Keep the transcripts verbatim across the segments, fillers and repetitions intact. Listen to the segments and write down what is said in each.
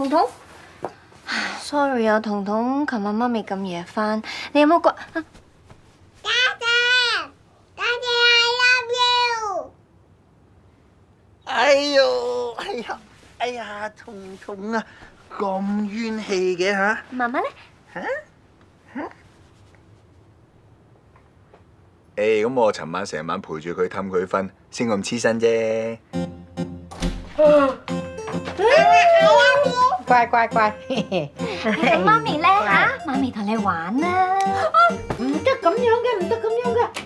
彤彤 ，sorry 啊，彤彤，琴晚媽咪咁夜翻，你有冇掛？家姐，家姐 I love you。 哎呦，哎呀，哎呀，彤彤啊，咁冤氣嘅吓？ 媽媽咧？ 吓吓？誒，咁我尋晚成晚陪住佢氹佢瞓，先咁黐身啫。 乖乖乖， 你同媽咪咧嚇？媽咪同你玩啦。 唔得咁樣嘅，唔得咁樣嘅。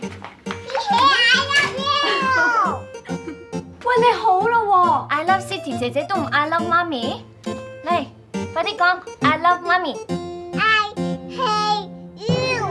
喂，你好啦喎 ，I love City 姐姐都唔 I love 媽咪，嚟，快啲講 I love 媽咪。 I hate you。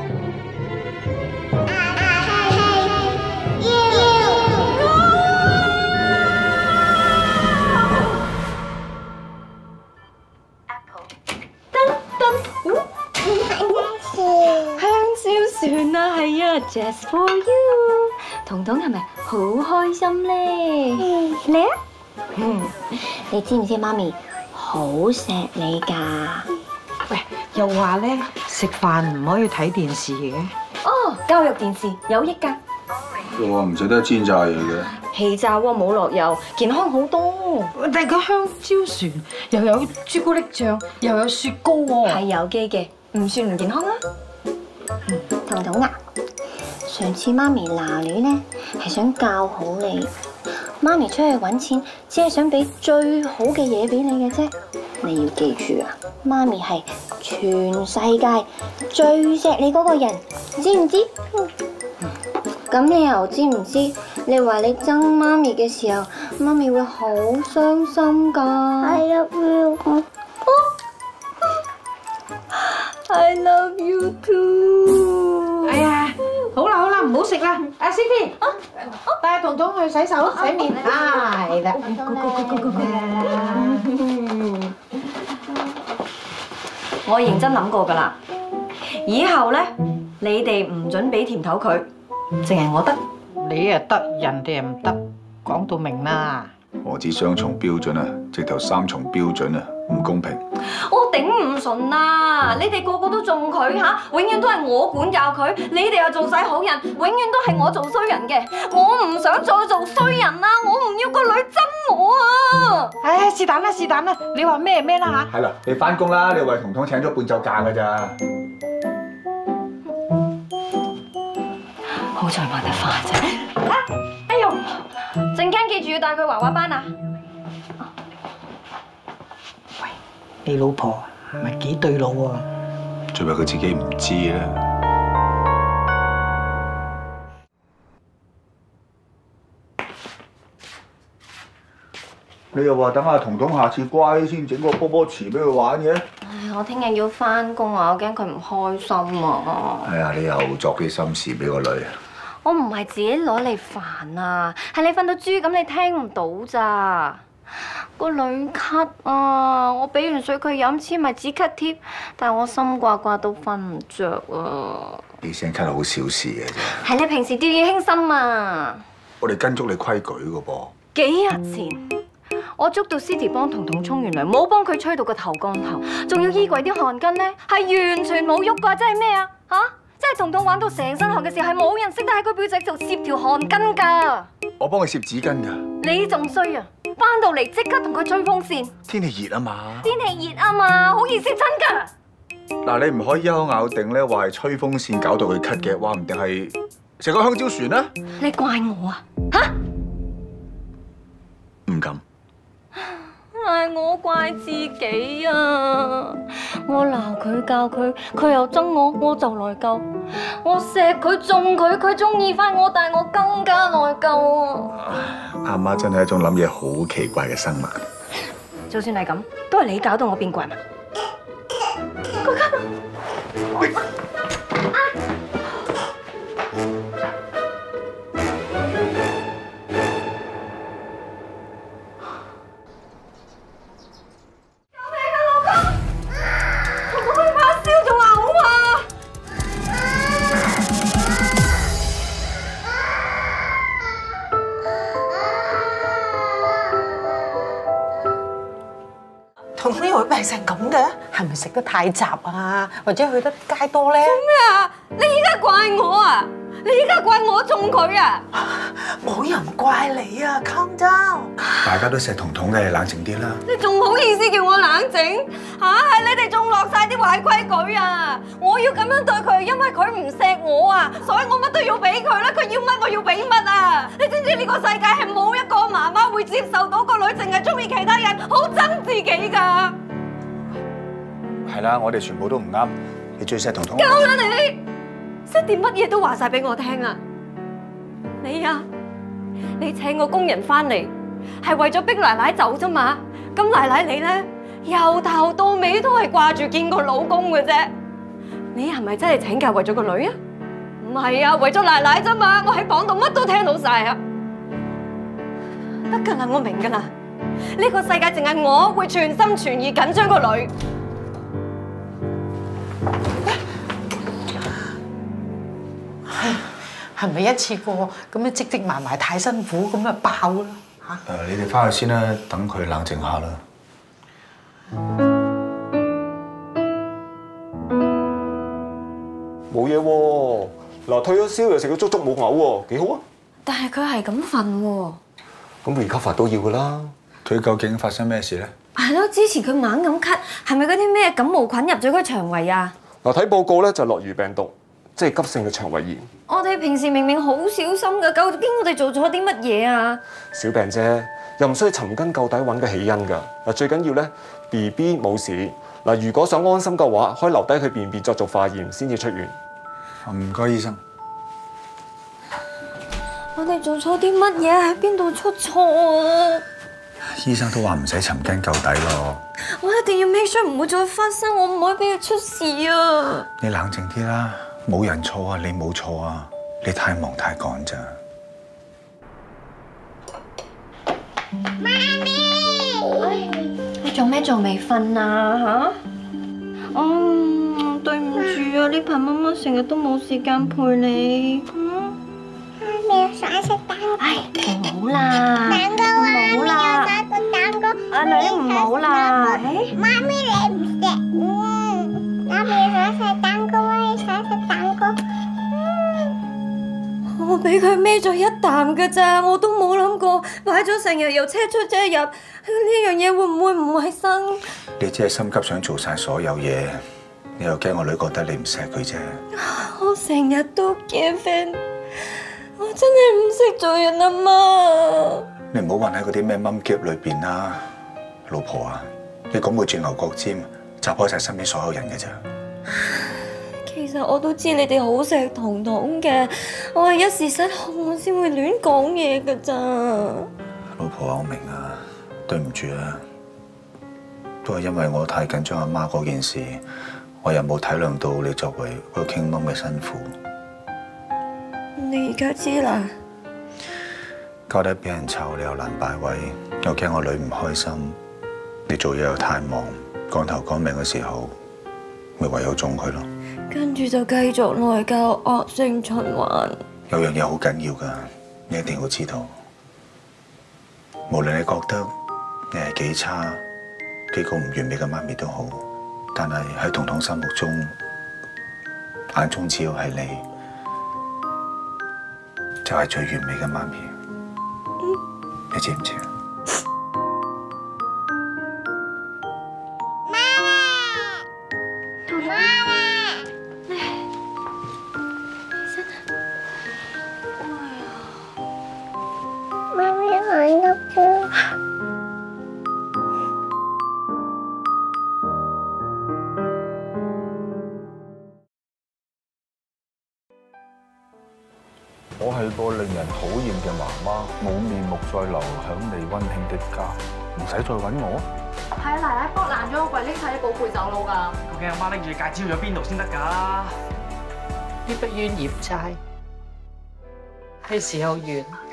香蕉船啊，係啊 ，just for you。彤彤係咪好開心咧？嚟啊！嗯，你知唔知媽咪好錫你㗎？ 喂，又話咧食飯唔可以睇電視嘅。 哦，教育電視有益㗎。 我唔食得煎炸嘢嘅。 氣炸鍋冇落油，健康好多。 但係個香蕉船又有朱古力醬，又有雪糕喎。 係有機嘅，唔算唔健康啦。彤彤啊，上次媽咪鬧你咧，係想教好你。媽咪出去揾錢，只係想俾最好嘅嘢俾你嘅啫。你要記住啊，媽咪係全世界最錫你嗰個人，知唔知？咁你又知唔知？你話你憎媽咪嘅時候，媽咪會好傷心㗎。I love you。I love you too。 哎呀，好啦好啦，唔好食啦。阿 Cindy，帶彤彤去洗手洗面。啊，係啦。 我認真諗過㗎啦，以後咧，你哋唔準俾甜頭佢，淨係我得。 你啊得，人哋唔得，講到明啦。 何止雙重標準啊，直頭三重標準啊，唔公平。 我頂唔順啊！你哋個個都中佢嚇，永遠都係我管教佢，你哋又做晒好人，永遠都係我做衰人嘅。我唔想再做衰人啦，我唔要個女憎我啊！ 唉，是但啦是但啦，你話咩咩啦嚇？ 係啦，你翻工啦，你為彤彤請咗半晝假㗎咋。 好在買得快啫。啊！哎呦，陣間記住要帶佢娃娃班啊！ 喂，你老婆咪幾對路喎？ 最弊佢自己唔知啦。你又話等阿彤彤下次乖先整個波波池俾佢玩嘅？ 唉，我聽日要翻工啊，我驚佢唔開心啊！ 哎呀，你又作啲心事俾個女啊！ 我唔係自己攞嚟煩啊，係你瞓到豬咁，你聽唔到咋？個女咳啊，我俾完水佢飲，黐埋止咳貼，但係我心掛掛都瞓唔着啊！ 啲聲咳係好小事嘅啫。 係你平時掉以輕心啊！ 我哋跟足你規矩嘅噃。 幾日前我捉到 City 幫彤彤沖完涼，冇幫佢吹到個頭乾頭，仲要衣櫃啲汗巾咧係完全冇喐㗎，真係咩啊？嚇！即係彤彤玩到成身汗嘅時候，係冇人識得喺佢背脊度攝條汗巾㗎。 我幫佢攝紙巾㗎。 你仲衰啊！翻到嚟即刻同佢吹風扇。 天氣熱啊嘛。 天氣熱啊嘛，好易攝親㗎。 嗱，你唔可以一口咬定咧話係吹風扇搞到佢咳嘅，話唔定係食個香蕉船啦。 你怪我啊？嚇！ 唔敢。 係我怪自己啊！我鬧佢教佢，佢又憎我，我就內疚。我錫佢縱佢，佢中意翻我，但係我更加內疚啊！ 阿媽真係一種諗嘢好奇怪嘅生物。 就算係咁，都係你搞到我變怪嘛！哥哥，喂！ 同呢位病係咪食得太雜啊？或者去得街多咧？ 咩啊？你依家怪我啊？你依家怪我中佢啊？ 冇人怪你啊 ，calm down。 大家都錫彤彤嘅，冷靜啲啦。 你仲好意思叫我冷靜？嚇、啊，係你哋仲落晒啲壞規矩啊！我要咁樣對佢，因為佢唔錫我啊，所以我乜都要俾佢啦。佢要乜我要俾乜啊！你知唔知呢個世界係冇一個媽媽會接受到個女淨係中意其他人，好憎自己㗎？ 係啦，我哋全部都唔啱。你最錫彤彤。 夠啦你！識啲乜嘢都話晒俾我聽啊！你啊，你請個工人翻嚟係為咗逼奶奶走啫嘛？咁奶奶你咧由頭到尾都係掛住見個老公嘅啫。你係咪真係請假為咗個女啊？唔係啊，為咗奶奶啫嘛！我喺房度乜都聽到晒啊！得㗎啦，我明㗎啦。呢個世界淨係我會全心全意緊張個女。 係咪一次過咁樣積積埋埋太辛苦咁啊爆啦嚇？ 誒，你哋翻去先啦，等佢冷靜下啦。 冇嘢喎，嗱退咗燒又食咗足足冇嘔喎，幾好啊！ 但係佢係咁瞓喎。 咁 recover 都要噶啦。 佢究竟發生咩事咧？ 係咯，之前佢猛咁咳，係咪嗰啲咩感冒菌入咗佢腸胃啊？ 嗱睇報告咧就諾如病毒，即係急性嘅腸胃炎。 我哋平時明明好小心㗎，究竟我哋做咗啲乜嘢啊？ 小病啫，又唔需要尋根究底揾個起因㗎。嗱最緊要咧 B B 冇事。嗱如果想安心嘅話，可以留低佢便便作做化驗先至出院。 唔該，醫生。 我哋做錯啲乜嘢？喺邊度出錯啊？ 醫生都話唔使尋根究底咯。 我一定要 make sure 唔會再發生，我唔可以俾佢出事啊！ 你冷靜啲啦，冇人錯啊，你冇錯啊，你太忙太趕咋。 媽咪， 你做咩仲未瞓啊？嚇？嗯，對唔住啊，呢排媽媽成日都冇時間陪你。嗯， 媽咪想食蛋糕。 唉，唔好啦， 蛋糕啊！ 唔好啦， 我想食蛋糕。 阿女唔好啦。 媽咪你唔食，嗯，媽咪想食蛋糕，媽咪想食蛋糕。 我俾佢孭咗一啖㗎咋，我都冇諗過擺咗成日又車出車入，呢樣嘢會唔會唔衞生？ 你只係心急想做晒所有嘢，你又驚我女覺得你唔錫佢啫。 我成日都驚 friend，我真係唔識做人啊嘛！ 你唔好混喺嗰啲咩蚊夾裏邊啦，老婆啊！你咁會轉牛角尖，砸開晒身邊所有人嘅咋。 其實我都知你哋好錫彤彤嘅，我係一時失控，我先會亂講嘢㗎咋。 老婆啊，我明啊，對唔住啊，都係因為我太緊張阿媽嗰件事，我又冇體諒到你作為 working mom嘅辛苦。 你而家知啦？ 交底俾人炒，你又難擺位，又驚我女唔開心，你做嘢又太忙，趕頭趕命嘅時候，咪唯有縱佢咯。 跟住就繼續內疚，惡性循環。 有樣嘢好緊要㗎，你一定要知道。無論你覺得你係幾差、幾個唔完美嘅媽咪都好，但係喺彤彤心目中，眼中只要係你，就係最完美嘅媽咪。嗯、你知唔知啊？ 我係個令人討厭嘅媽媽，冇面目再留響你溫馨的家，唔使再揾我。 係啊，奶奶剝爛咗個櫃，拎晒啲寶貝走佬㗎。 究竟阿媽拎住戒指去咗邊度先得㗎？ 呢筆冤孽債係時候完。